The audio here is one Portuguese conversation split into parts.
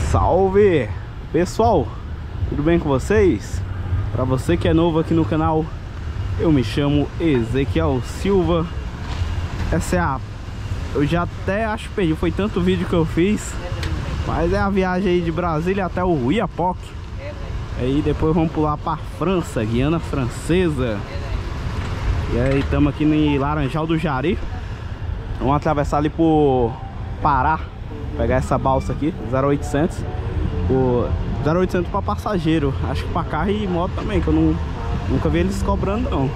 Salve pessoal, tudo bem com vocês? Para você que é novo aqui no canal, eu me chamo Ezequiel Silva. Eu já até acho que perdi, foi tanto vídeo que eu fiz, mas é a viagem aí de Brasília até o Oiapoque. Aí depois vamos pular para França, Guiana Francesa. E aí estamos aqui em Laranjal do Jari. Vamos atravessar ali por Pará, pegar essa balsa aqui, 0800. O 0800 para passageiro, acho que para carro e moto também, que eu nunca vi eles cobrando não.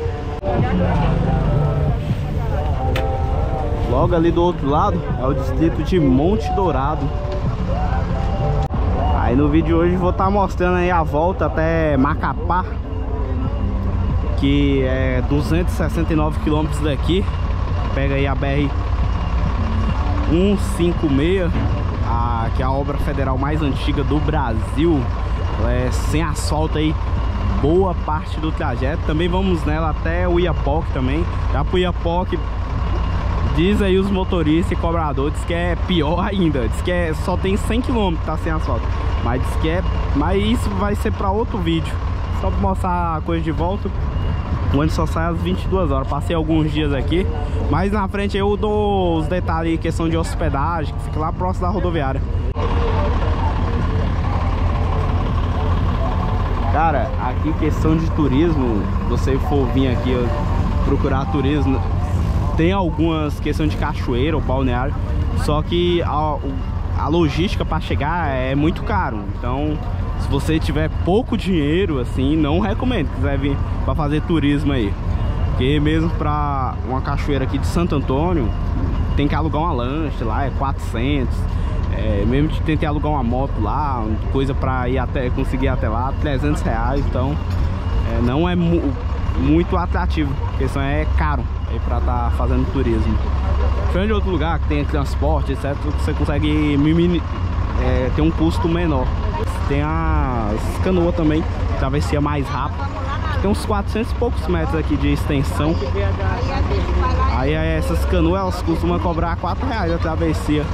Logo ali do outro lado é o distrito de Monte Dourado. Aí no vídeo de hoje vou estar mostrando aí a volta até Macapá, que é 269 km daqui. Pega aí a BR 156, que é a obra federal mais antiga do Brasil. Ela é sem asfalto aí boa parte do trajeto. Também vamos nela até o Oiapoque também. Já pro Oiapoque, diz aí os motoristas e cobradores que é pior ainda. Diz que só tem 100 km, tá sem asfalto. Mas diz que mas isso vai ser para outro vídeo. Só pra mostrar a coisa de volta. O ônibus só sai às 22 horas. Passei alguns dias aqui, mas na frente eu dou os detalhes, questão de hospedagem, que fica lá próximo da rodoviária. Cara, aqui questão de turismo, se você for vir aqui procurar turismo, tem algumas questões de cachoeira ou balneário, só que a logística para chegar é muito caro. Então, se você tiver pouco dinheiro, assim, não recomendo que quiser vir para fazer turismo aí. Porque mesmo para uma cachoeira aqui de Santo Antônio, tem que alugar uma lancha lá, é 400. Mesmo que tente alugar uma moto lá, coisa para ir até, conseguir ir até lá, 300 reais. Então, não é muito atrativo. A questão é caro aí para estar fazendo turismo. Diferente de outro lugar que tem transporte, etc., você consegue ter um custo menor. Tem as canoas também, travessia mais rápida. Tem uns 400 e poucos metros aqui de extensão. Aí essas canoas elas costumam cobrar 4 reais a travessia.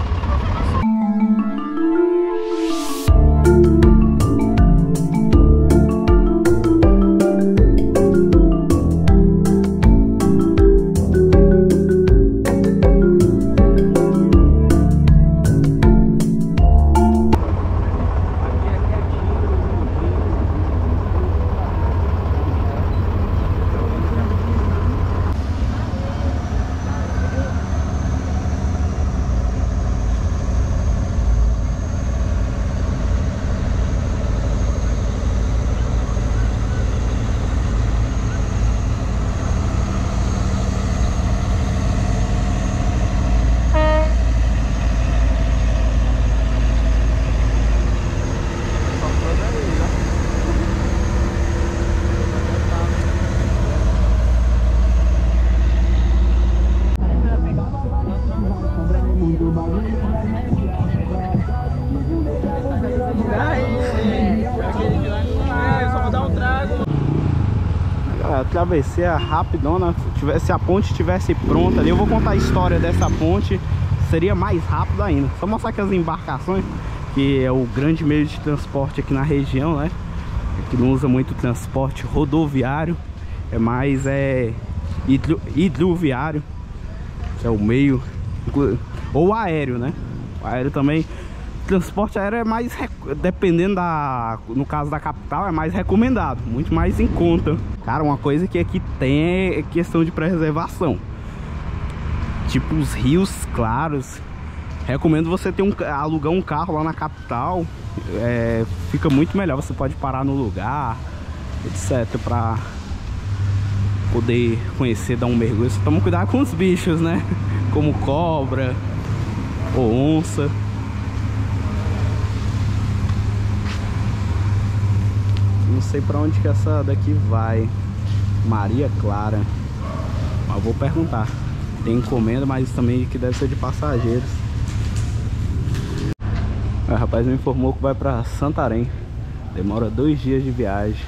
A travessia rapidona. Se a ponte tivesse pronta ali, eu vou contar a história dessa ponte, seria mais rápido ainda. Só mostrar que as embarcações, que é o grande meio de transporte aqui na região, né, que não usa muito transporte rodoviário, é mais hidroviário, que é o meio, ou aéreo, né? O aéreo também. Transporte aéreo é mais, dependendo no caso da capital, é mais recomendado, muito mais em conta. Cara, uma coisa que aqui tem é questão de preservação. Tipo os rios claros. Recomendo você alugar um carro lá na capital. Fica muito melhor, você pode parar no lugar, etc, pra poder conhecer, dar um mergulho. Só toma cuidado com os bichos, né? Como cobra ou onça. Não sei pra onde que essa daqui vai. Maria Clara. Mas vou perguntar. Tem encomenda, mas também que deve ser de passageiros. O rapaz me informou que vai pra Santarém. Demora 2 dias de viagem.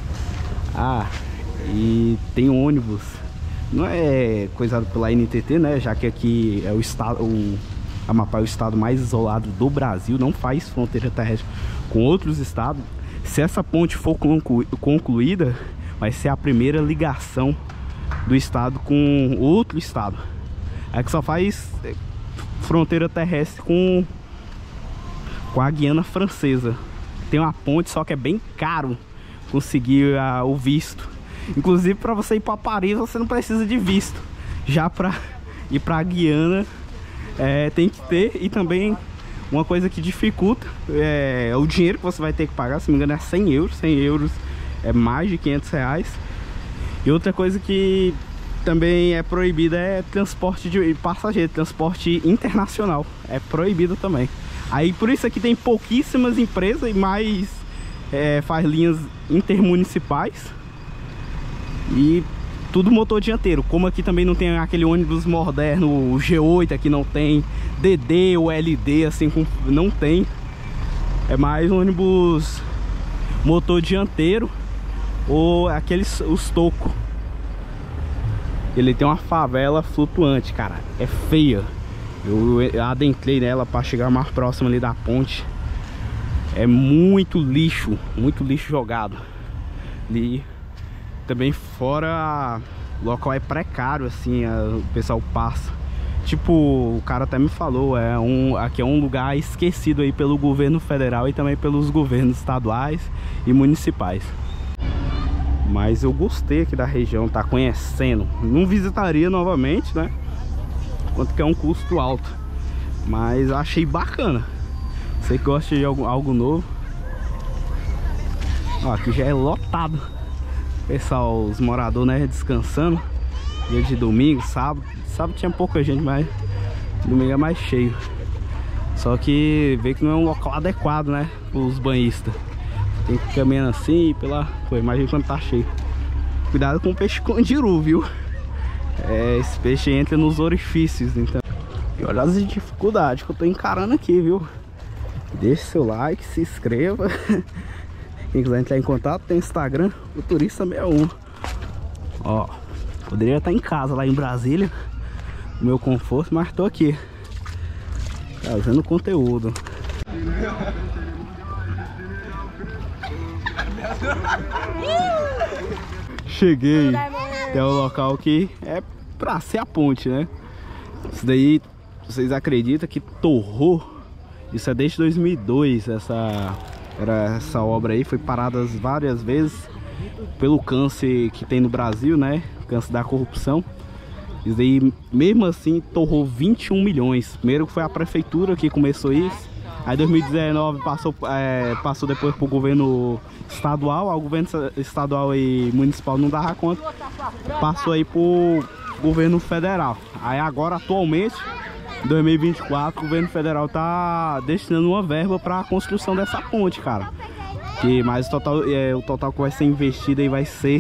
E tem ônibus. Não é coisado pela NTT, né? Já que aqui é o estado, Amapá é o estado mais isolado do Brasil, não faz fronteira terrestre com outros estados. Se essa ponte for concluída, vai ser a primeira ligação do estado com outro estado. É que só faz fronteira terrestre com a Guiana Francesa. Tem uma ponte, só que é bem caro conseguir o visto. Inclusive, para você ir para Paris, você não precisa de visto. Já para ir para a Guiana, tem que ter. E também uma coisa que dificulta é o dinheiro que você vai ter que pagar. Se não me engano é 100 euros. 100 euros é mais de 500 reais. E outra coisa que também é proibida é transporte de passageiro, transporte internacional. É proibido também. Aí por isso aqui tem pouquíssimas empresas e mais faz linhas intermunicipais. E tudo motor dianteiro. Como aqui também não tem aquele ônibus moderno, o G8 aqui não tem, DD ou LD assim, não tem. É mais ônibus motor dianteiro ou aqueles, os tocos. Ele tem uma favela flutuante, cara. É feia. Eu adentrei nela para chegar mais próximo ali da ponte. É muito lixo jogado ali. Também fora, o local é precário, assim, o pessoal passa. Tipo, o cara até me falou, aqui é um lugar esquecido aí pelo governo federal e também pelos governos estaduais e municipais. Mas eu gostei aqui da região, tá conhecendo. Não visitaria novamente, né? Quanto que é um custo alto. Mas achei bacana. Você que gosta de algo novo. Ó, aqui já é lotado. Pessoal, os moradores, né, descansando. Dia de domingo, sábado. Sábado tinha pouca gente, mas domingo é mais cheio. Só que vê que não é um local adequado, né, os banhistas. Tem que ir caminhando assim pela... Pô, imagina quando tá cheio. Cuidado com o peixe condiru, viu? Esse peixe entra nos orifícios, então. E olha as dificuldades que eu tô encarando aqui, viu? Deixe seu like, se inscreva. Quem quiser entrar em contato, tem Instagram, o Turista61. Ó, poderia estar em casa lá em Brasília, no meu conforto, mas tô aqui trazendo conteúdo. Cheguei até o local que é pra ser a ponte, né? Isso daí, vocês acreditam que torrou? Isso é desde 2002, essa obra aí foi parada várias vezes pelo câncer que tem no Brasil, né? Câncer da corrupção. Isso aí, mesmo assim, torrou 21 milhões. Primeiro foi a prefeitura que começou isso. Aí 2019 passou depois pro governo estadual. O governo estadual e municipal não dava conta. Passou aí pro governo federal. Aí agora, atualmente, em 2024, o governo federal tá destinando uma verba para a construção dessa ponte, cara. Mas o total que vai ser investido aí vai ser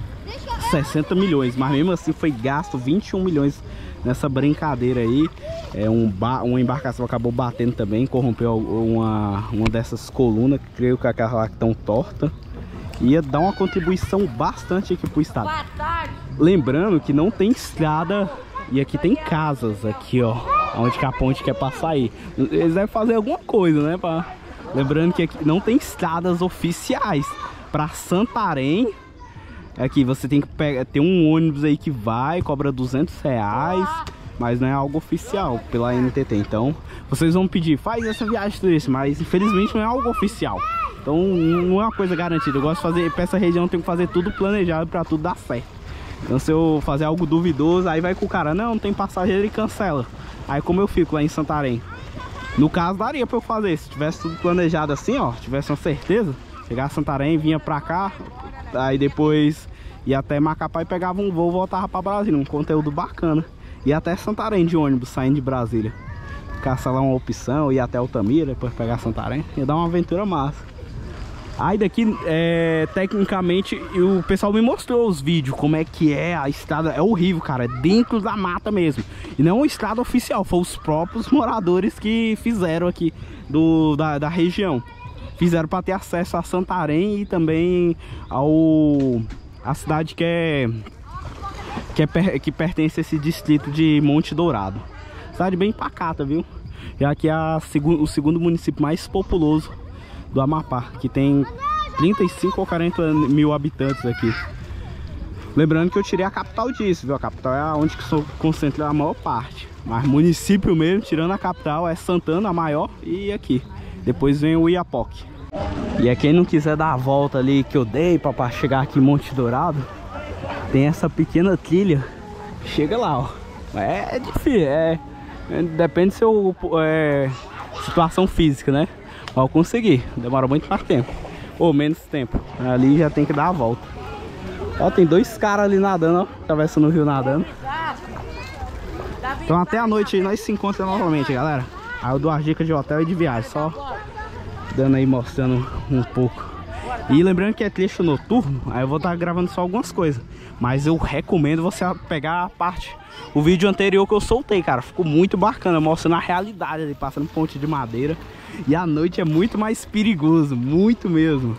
60 milhões. Mas mesmo assim foi gasto 21 milhões nessa brincadeira aí. Uma embarcação acabou batendo também, corrompeu uma dessas colunas, creio que aquelas lá que estão tortas. Ia dar uma contribuição bastante aqui pro estado. Lembrando que não tem estrada e aqui tem casas aqui, ó, onde que a ponte quer passar aí. Eles devem fazer alguma coisa, né? Lembrando que aqui não tem estradas oficiais. Para Santarém, aqui você tem que ter um ônibus aí que cobra 200 reais. Mas não é algo oficial pela NTT. Então vocês vão pedir, faz essa viagem turística, mas infelizmente não é algo oficial. Então não é uma coisa garantida. Eu gosto de fazer, para essa região tem que fazer tudo planejado para tudo dar certo. Então se eu fazer algo duvidoso, aí vai com o cara, não tem passageiro e cancela. Aí como eu fico lá em Santarém? No caso daria para eu fazer, se tivesse tudo planejado assim, ó, tivesse uma certeza. Chegar a Santarém, vinha pra cá, aí depois ia até Macapá e pegava um voo e voltava pra Brasília. Um conteúdo bacana. E até Santarém de ônibus saindo de Brasília. Caçar lá uma opção, ir até Altamira, depois pegar Santarém. Ia dar uma aventura massa. Aí daqui, tecnicamente, o pessoal me mostrou os vídeos, como é que é a estrada. É horrível, cara, é dentro da mata mesmo. E não é uma estrada oficial, foi os próprios moradores que fizeram aqui da região. Fizeram para ter acesso a Santarém e também a cidade que pertence a esse distrito de Monte Dourado. Cidade bem pacata, viu? já que é o segundo município mais populoso do Amapá, que tem 35 ou 40 mil habitantes aqui. Lembrando que eu tirei a capital disso, viu? A capital é onde que concentra a maior parte. Mas município mesmo, tirando a capital, é Santana, a maior, e aqui. Depois vem o Iapoque. E é quem não quiser dar a volta ali que eu dei para chegar aqui em Monte Dourado, tem essa pequena trilha. Chega lá, ó. É difícil, depende do seu situação física, né? Ó, eu consegui, demora muito mais tempo. Ou menos tempo. Ali já tem que dar a volta. Ó, tem dois caras ali nadando, ó, atravessando o rio nadando. Então até a noite aí nós se encontramos novamente, galera. Aí eu dou as dicas de hotel e de viagem, só dando aí, mostrando um pouco. E lembrando que é trecho noturno, aí eu vou estar gravando só algumas coisas. Mas eu recomendo você pegar a parte, o vídeo anterior que eu soltei, cara. Ficou muito bacana, mostrando a realidade ali, passando ponte de madeira. E à noite é muito mais perigoso, muito mesmo.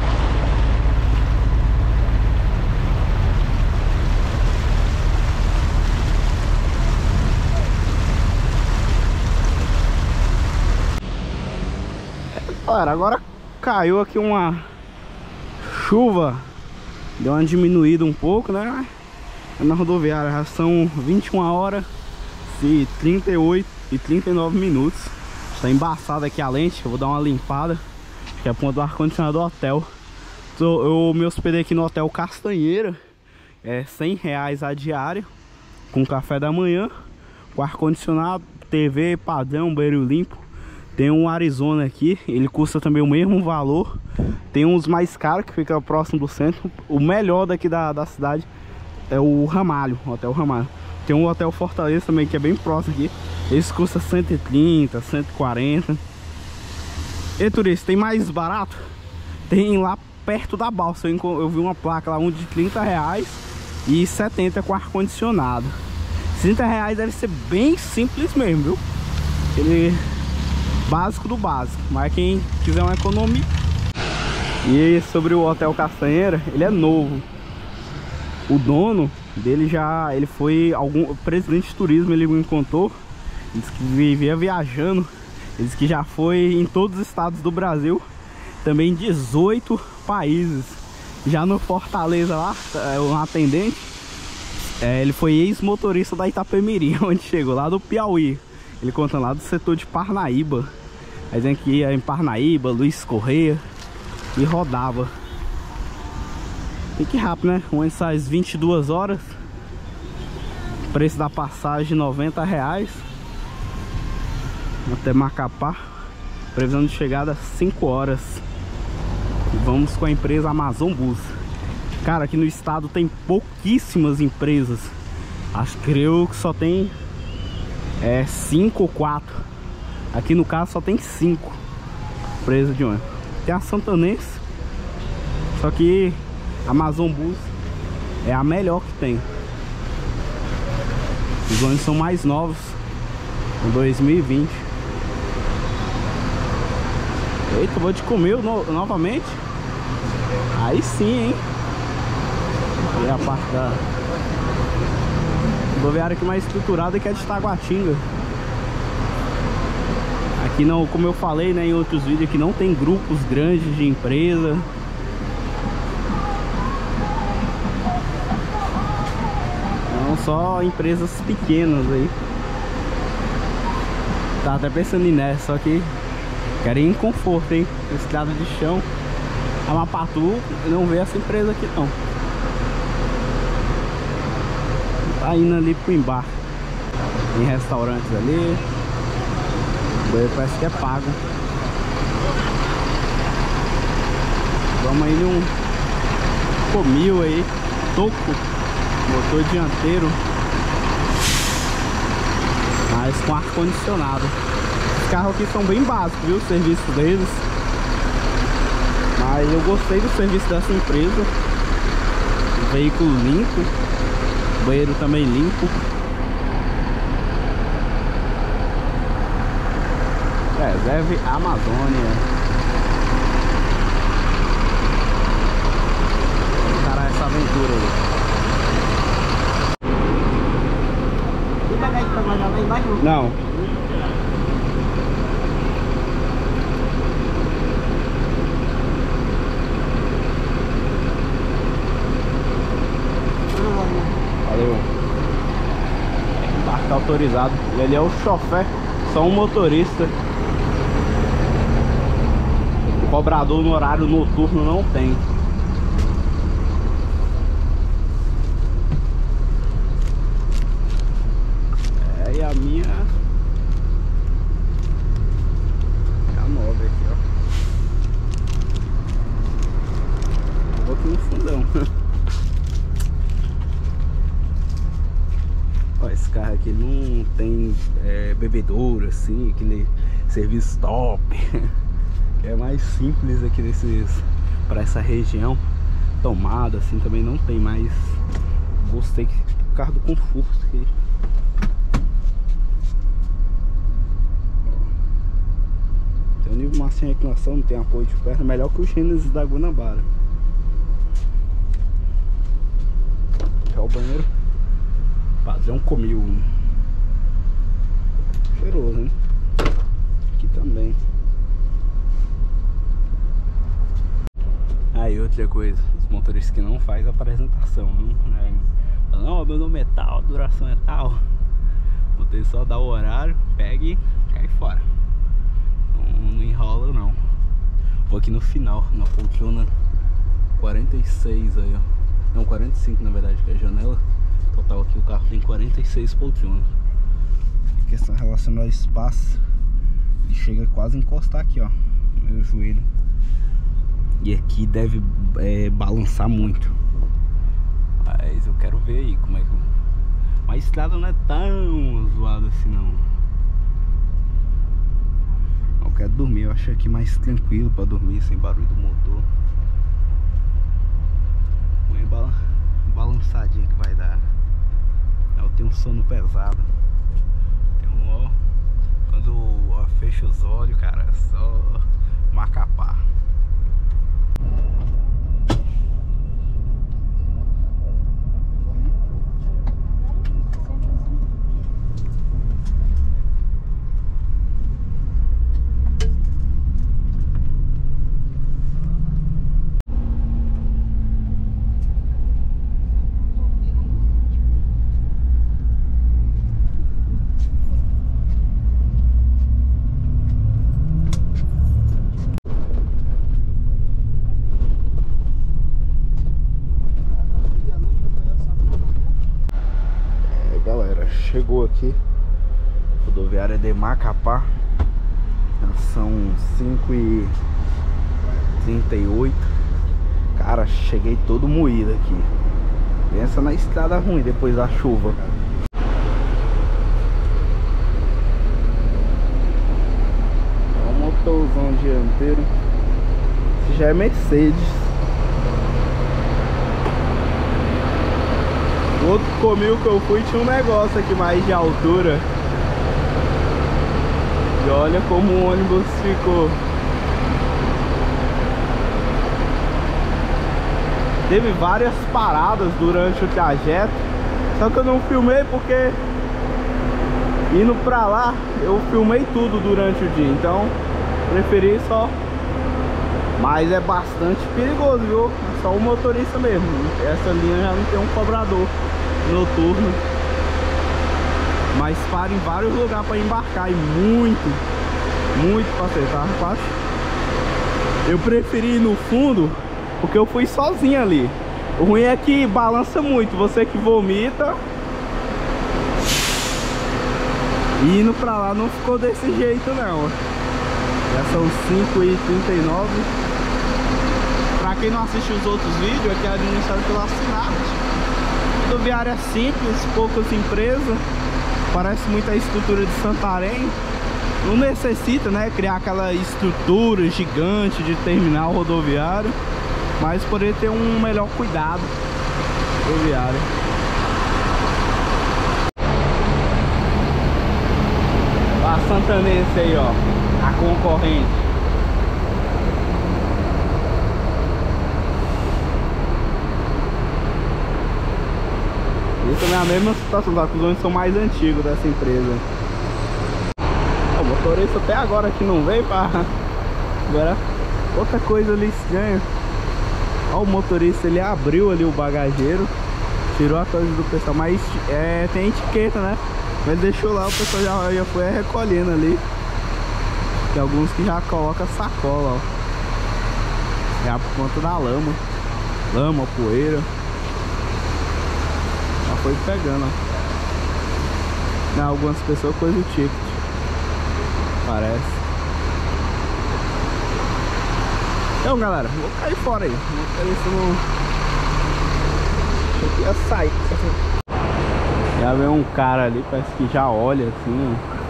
Galera, agora caiu aqui uma chuva, deu uma diminuída um pouco, né? Na rodoviária já são 21 horas e 38 e 39 minutos. Está embaçada aqui a lente, eu vou dar uma limpada, que é a ponta do ar-condicionado do hotel. Eu me hospedei aqui no Hotel Castanheira, é R$100 a diária, com café da manhã, com ar-condicionado, TV padrão, banheiro limpo. Tem um Arizona aqui, ele custa também o mesmo valor. Tem uns mais caros que fica próximo do centro. O melhor daqui da cidade é o Ramalho, o Hotel Ramalho. Tem um Hotel Fortaleza também, que é bem próximo aqui. Esse custa 130, 140. E turista, tem mais barato? Tem lá perto da balsa. Eu vi uma placa lá, um de R$30 e 70 com ar-condicionado. R$30 deve ser bem simples mesmo, viu? Ele... básico do básico, mas quem quiser uma economia. E sobre o Hotel Castanheira, ele é novo. O dono dele ele foi presidente de turismo, ele me contou. Ele disse que vivia viajando. Ele disse que já foi em todos os estados do Brasil, também em 18 países. Já no Fortaleza lá, um atendente, ele foi ex-motorista da Itapemirim, onde chegou lá do Piauí. Ele conta lá do setor de Parnaíba. Aí vem aqui em Parnaíba, Luiz Correia, e rodava. E que rápido, né? Um sai 22 horas. Preço da passagem R$90 até Macapá. Previsão de chegada 5 horas. E vamos com a empresa Amazon Bus. Cara, aqui no estado tem pouquíssimas empresas. Creio que só tem 5 ou 4. Aqui no caso só tem 5 empresas de ônibus. Tem a Santanense, só que a Amazon Bus é a melhor que tem. Os ônibus são mais novos, em 2020. Eita, vou te comer novamente. Aí sim, hein? E a parte da rodoviária aqui mais estruturada, que é de Taguatinga. Aqui não, como eu falei, né, em outros vídeos, aqui não tem grupos grandes de empresa. Não, só empresas pequenas aí. Tá até pensando em nessa, só que querem conforto, hein? Estrada de chão. Amapatu não vê essa empresa aqui não. Tá indo ali pro embarque. Tem restaurantes ali. O banheiro parece que é pago. Vamos aí num Comil aí, toco, motor dianteiro, mas com ar-condicionado. Os carros aqui são bem básicos, viu? O serviço deles. Mas eu gostei do serviço dessa empresa. Veículo limpo, banheiro também limpo. Reserve Amazônia. Vou encarar essa aventura aí. Não. motorizado. E ali é o chofer, só um motorista. O cobrador no horário noturno não tem. E a minha é a 9 aqui, ó. Vou aqui no fundão. Ó, esse carro aqui não tem bebedouro assim, aquele serviço top. Que é mais simples aqui para essa região. Tomada assim também não tem mais. Gostei do carro do conforto aqui. Tem um nível máximo de reclinação, não tem apoio de perna, melhor que o Genesis da Guanabara. É o banheiro padrão Comil. Cheiroso, hein? Aqui também. Aí outra coisa, os motoristas que não fazem apresentação, né? Não, meu nome é tal, a duração é tal. O motorista só dá o horário, pega e cai fora. Não enrola não. Vou aqui no final, na poltrona 46 aí, ó. Não, 45 na verdade, que é a janela. Total aqui o carro tem 46 poltronas. A questão relacionada ao espaço, ele chega quase a encostar aqui, ó, no meu joelho. E aqui deve balançar muito. Mas eu quero ver aí como é que... Mas a estrada não é tão zoada assim não. Eu quero dormir, eu acho aqui mais tranquilo pra dormir, sem barulho do motor. Uma balançadinha que vai dar. Eu tenho um sono pesado. Quando eu fecho os olhos, cara, é só macapá. Chegou aqui, rodoviária de Macapá. São 5h38. Cara, cheguei todo moído aqui. Pensa na estrada ruim depois da chuva. É um motorzão dianteiro. Esse já é Mercedes. O outro Comil que eu fui tinha um negócio aqui mais de altura. E olha como o ônibus ficou. Teve várias paradas durante o trajeto. Só que eu não filmei porque indo pra lá eu filmei tudo durante o dia. Então preferi só. Mas é bastante perigoso, viu? É só o motorista mesmo. Essa linha já não tem um cobrador noturno. Mas para em vários lugares para embarcar. E muito passeio, tá? Quase. Eu preferi ir no fundo porque eu fui sozinho ali. O ruim é que balança muito. Você que vomita. E indo pra lá não ficou desse jeito não. Já são 5h39. Pra quem não assiste os outros vídeos, aqui é administrado pela Sinarte. Rodoviária simples, poucas empresas. Parece muito a estrutura de Santarém. Não necessita, né, criar aquela estrutura gigante de terminal rodoviário, mas poderia ter um melhor cuidado rodoviário. A Santanense aí, ó, a concorrente. Isso é a mesma situação, os ônibus são mais antigos dessa empresa. O motorista até agora que não veio pra... Agora, outra coisa ali estranha. Ó, o motorista, ele abriu ali o bagageiro, tirou a coisa do pessoal, mas tem etiqueta, né? Ele deixou lá, o pessoal já foi recolhendo ali. Tem alguns que já colocam sacola, ó. Já por conta da lama. Lama, poeira. Já foi pegando, ó. Algumas pessoas coisa do ticket. Parece. Então, galera, vou cair fora aí. Vou cair isso no... Eu ia sair. Já vem um cara ali, parece que já olha assim, ó.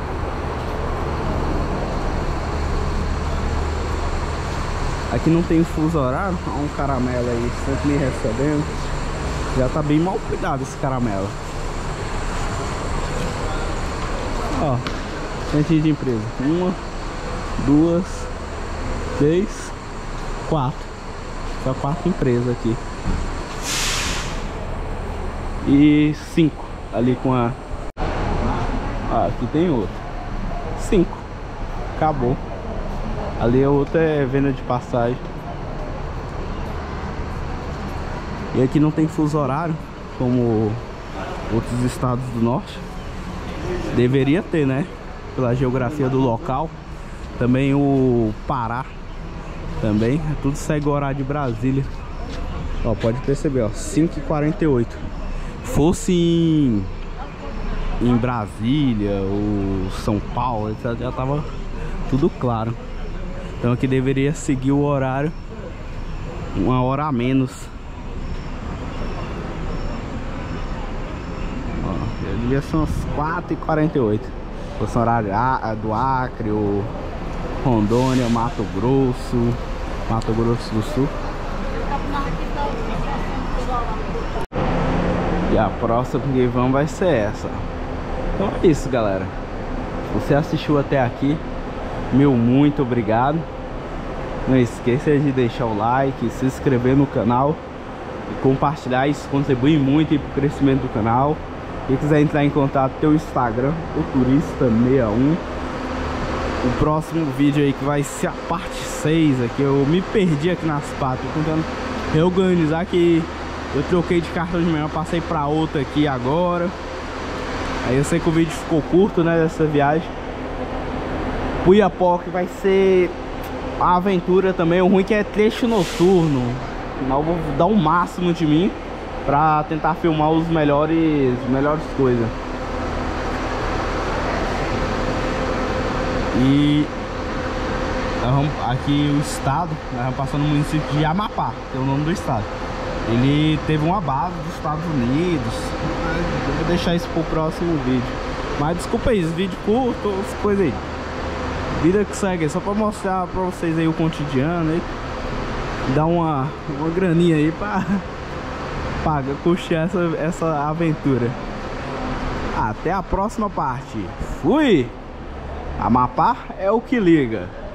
Aqui não tem fuso horário. Olha um caramelo aí, sempre me recebendo. Já tá bem mal cuidado esse caramelo. Ó, centinho de empresa. 1, 2, 3, 4. Só 4 empresas aqui. E 5 ali com a... Ah, aqui tem outro. 5. Acabou. Ali a outra é venda de passagem. E aqui não tem fuso horário como outros estados do norte. Deveria ter, né? Pela geografia do local. Também o Pará também. Tudo segue o horário de Brasília. Ó, pode perceber, ó, 5h48. Fosse em Brasília ou São Paulo, já tava tudo claro. Então aqui deveria seguir o horário 1 hora a menos. Ó, devia ser umas 4h48. Fosse horário do Acre, ou Rondônia, Mato Grosso do Sul. E a próxima que vamos vai ser essa. Então é isso, galera. Se você assistiu até aqui, meu muito obrigado. Não esqueça de deixar o like, se inscrever no canal e compartilhar. Isso contribui muito para o crescimento do canal. Quem quiser entrar em contato, tem o Instagram, o Turista61. O próximo vídeo aí que vai ser a parte 6 aqui. Eu me perdi aqui nas partes, tô tentando reorganizar, que eu troquei de cartão de memória, passei para outra aqui agora. Aí eu sei que o vídeo ficou curto, né, dessa viagem. Puiapoque vai ser a aventura também. O ruim que é trecho noturno. Mas eu vou dar o máximo de mim pra tentar filmar os melhores coisas. E aqui o estado, nós vamos passando no município de Amapá, que é o nome do estado. Ele teve uma base dos Estados Unidos. Eu vou deixar isso pro próximo vídeo. Mas desculpa aí, vídeo curto, as coisas aí. Vida que segue, só pra mostrar pra vocês aí o cotidiano aí. Dar uma graninha aí pra curtir essa aventura. Até a próxima parte. Fui! Amapá é o que liga.